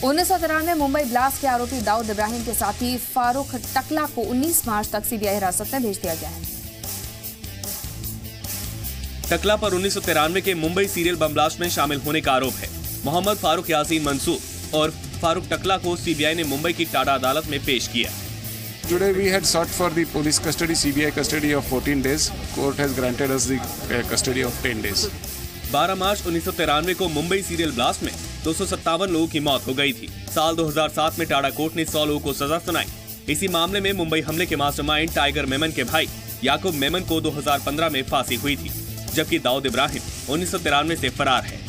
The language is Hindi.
1993 मुंबई ब्लास्ट के आरोपी दाऊद इब्राहिम के साथी फारूक टकला को 19 मार्च तक सीबीआई हिरासत में भेज दिया गया है। टकला पर 1993 के मुंबई सीरियल बम ब्लास्ट में शामिल होने का आरोप है। मोहम्मद फारूक यासीन मंसूर और फारूक टकला को सीबीआई ने मुंबई की टाडा अदालत में पेश किया। Today we had sought for the police custody, CBI custody of 14 days. Court has granted us the custody of 10 days. 12 मार्च 1993 को मुंबई सीरियल ब्लास्ट में 257 लोगों की मौत हो गई थी। साल 2007 में टाडा कोर्ट ने 100 लोगों को सजा सुनाई। इसी मामले में मुंबई हमले के मास्टरमाइंड टाइगर मेमन के भाई याकूब मेमन को 2015 में फांसी हुई थी, जबकि दाऊद इब्राहिम 1993 से फरार है।